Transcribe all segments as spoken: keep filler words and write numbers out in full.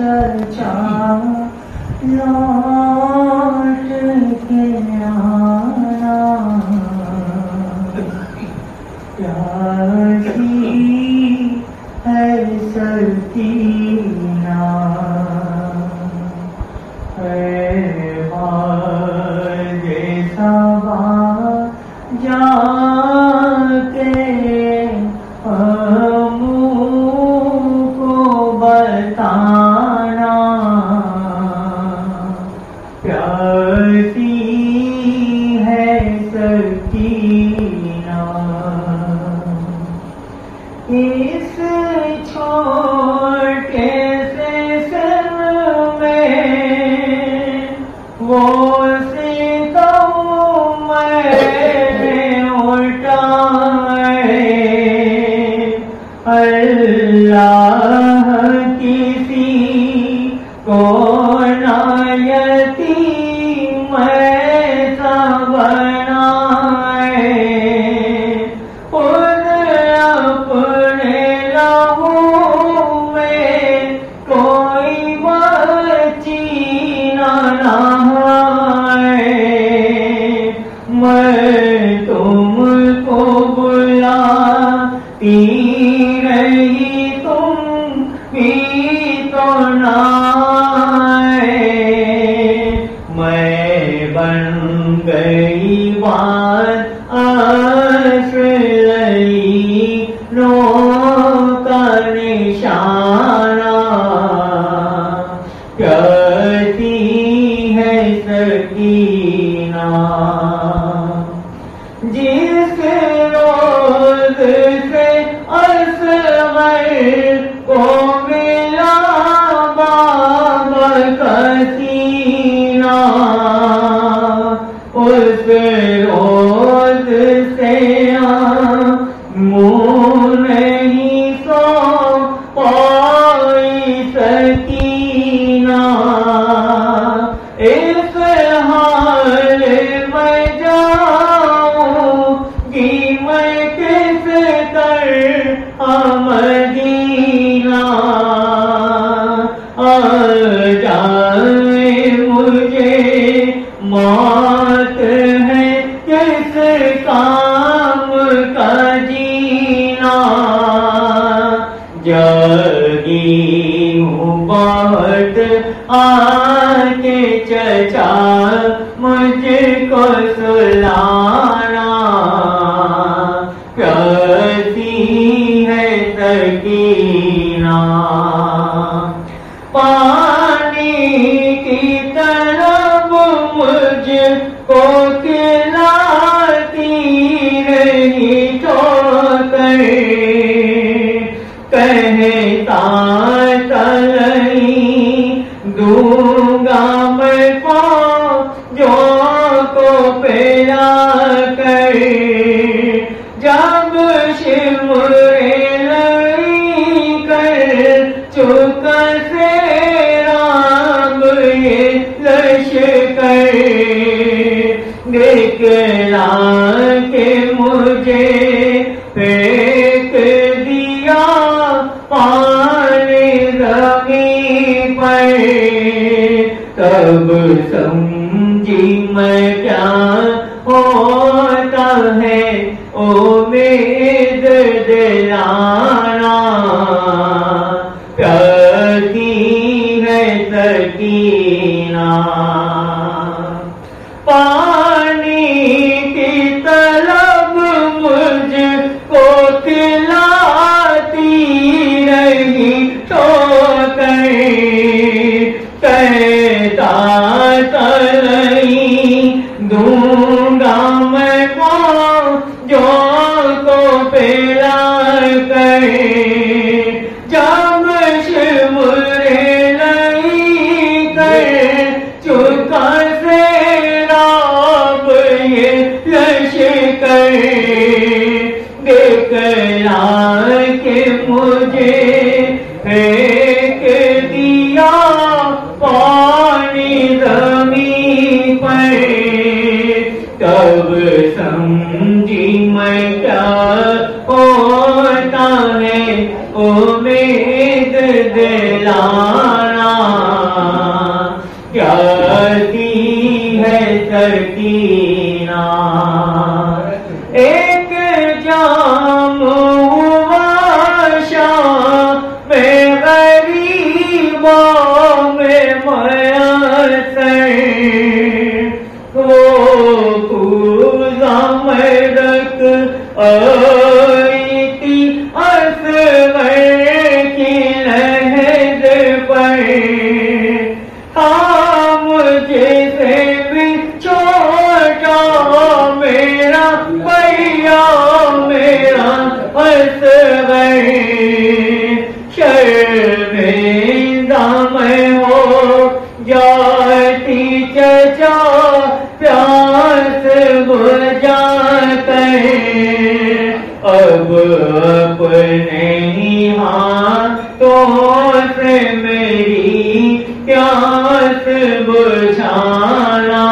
चर्चा लौट के आना प्यासी है सकीना जाके हमको बताना प्यासी है सकीना इस छोटे से सर में वो अल्लाह किसी को ना यतीम ऐसा बनाए खुद अपने लहू में कोई बच्ची ना नहाए मैं तुमको बुलाती रही तुम भी तो नाए मैं बन गई बात आश्रयी नो का निशाना कहती है सकीना जिस रोज से असगर को मिला बाबा का सीना उस रोज से मुँह नहीं सो पाई सकीना इस हाल में जाऊंगी मैं किस कर मदीना आ जाए मुझे मौत है किस काम का जीना जगी हूँ बहुत आके चचा मुझको सुलाना कहती है सकीना पानी की तरफ मुझको खिलाती रही ठोकर कहता नहीं दूंगा मैं को जो को पिला कर जब शिमरे लड़ी कर चुका से राम ये लश्कर दिखला के मुझे फेंक दिया पानी जमीन पर तब समझी मैं क्या होता है उम्मीद दिलाना कहती है सकीना पानी की तलब मुझको खिलाती रही ठोकर कहता नहीं दूंगा मैं को जो को पिला कर जब शिमरे नहीं कर चुका से राब ये लश्कर दिखला के मुझे फेंक दिया पानी जमीन पर तब समझी मैं क्या होता है उम्मीद दिलाना सकीना। एक जाम हुआ शाम में गरीबों में मयसर, वो पूजा में रख आई थी असगर की लहर पर। हाँ मुझे से भी छोटा मेरा भैया मेरा असगर, शर्मिंदा मैं हो जाती चचा प्यास बुझा कर। अब अपने ही हाथों से मेरी प्यास बुझाना,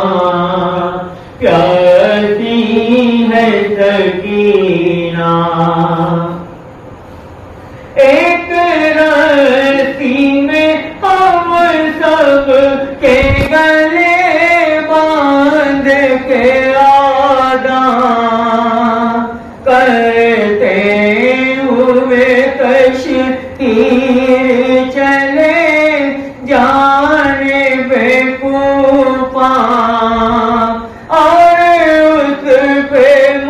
प्यासी है सकीना। एक रस्सी में हम सब के गले बांध के आदा करते हुए कश्ती चले जाने बेवकूफा, और उस पे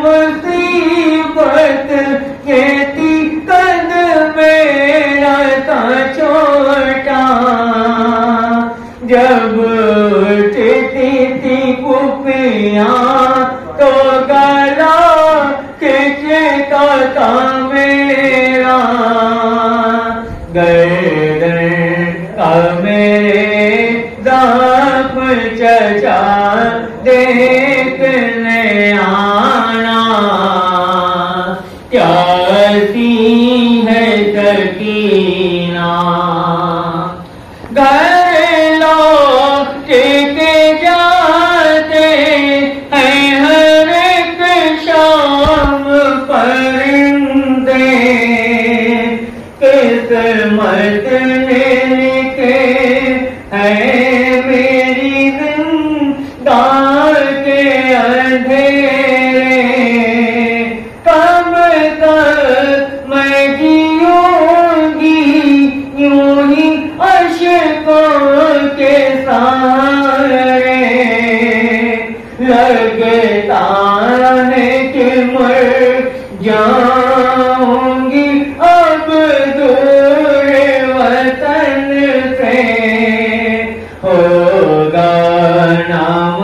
मुसीबत ये थी कद मेरा था छोटा। जब उठती थी कुपियाँ तो गला खिंचता था मेरा, गर्दन का मेरे दाम चचा देखने आना, कैसी है सकीना। घर लौट के जाते हैं हर एक शाम परिंदे, किस्मत ने लिखे है मेरी जिंदगी के अंधेरे। कब तक मैं जीऊंगी यूं ही अशकों के सहारे, लगता है कि मर जाऊंगी अब दूर वतन से। होगा नाम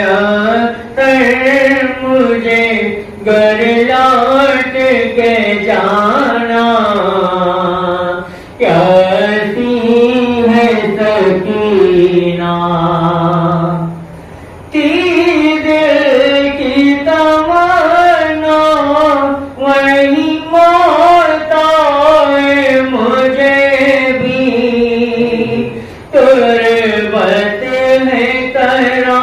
तर मुझे घर लौट के जाना, कैसी है सकीना। तीर की तमन्ना वही मौत आए मुझे भी, तुरबत है तरा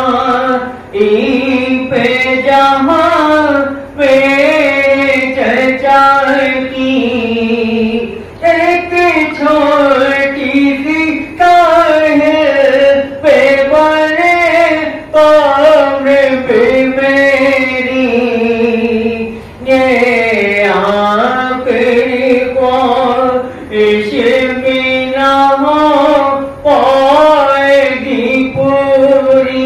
पे जहाँ पे चचा की। एक छोटी सी काहे पे बने कब्र पे मेरी, ये आखिरी ख्वाहिश भी ना हो पाएगी पूरी।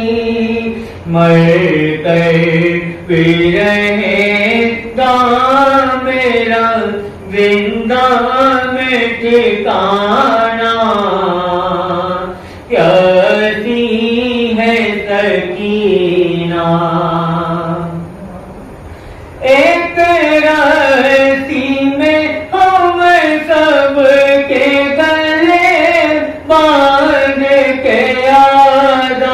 मर कर भी रहेगा मेरा जिंदा में ठिकाना, कैसी है सकीना। एक रस्सी में हम सब के गले बांध के आदा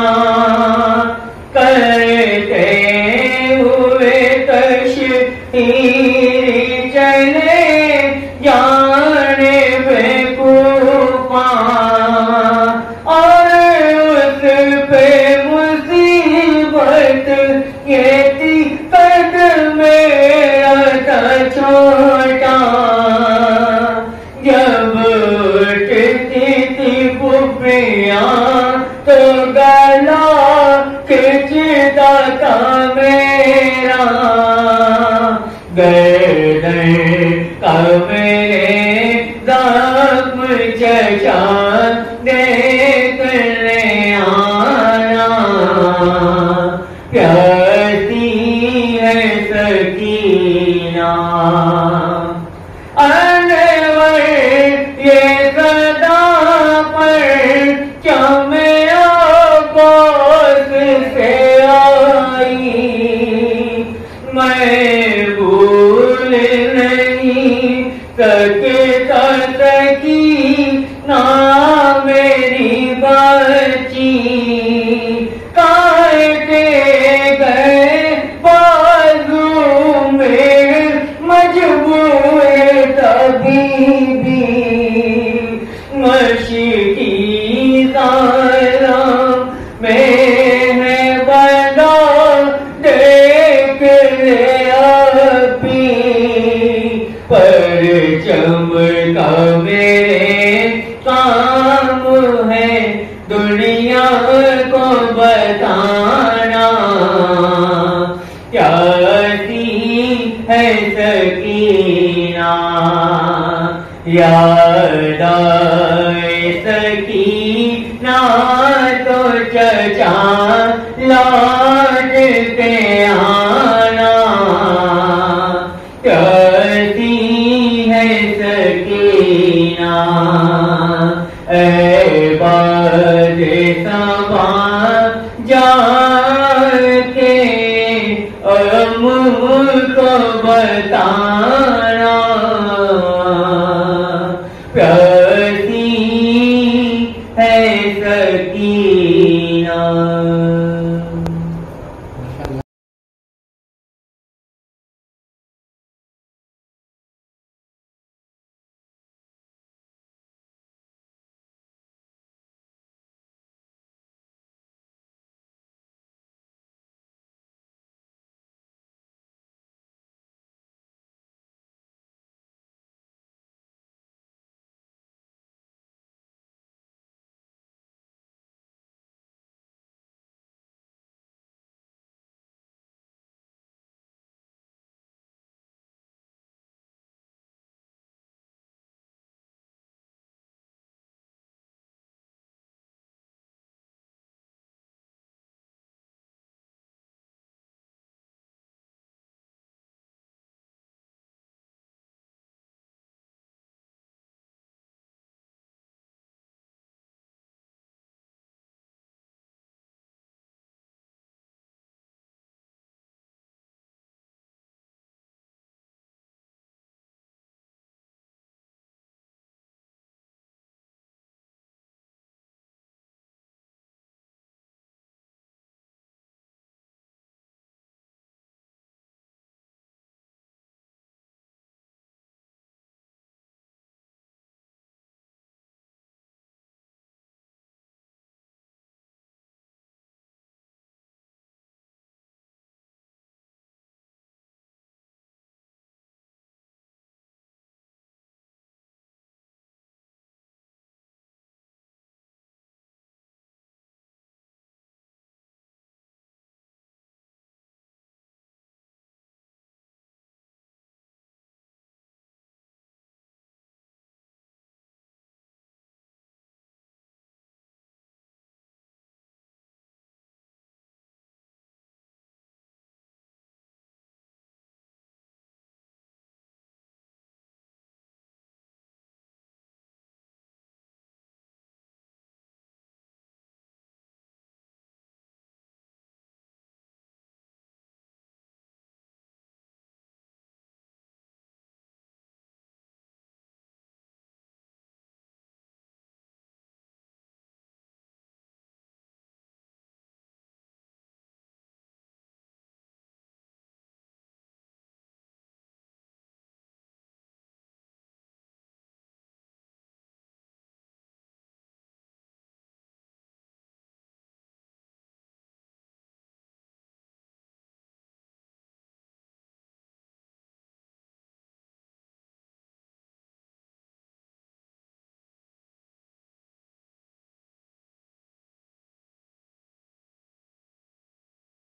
करते हुए कश्ती चले जाने पे मशीकी सारा में है बना देख ले अपनी पर चमका मेरे काम है दुनिया को बताना क्या है सकीना याद आए सकीना तो चचा ला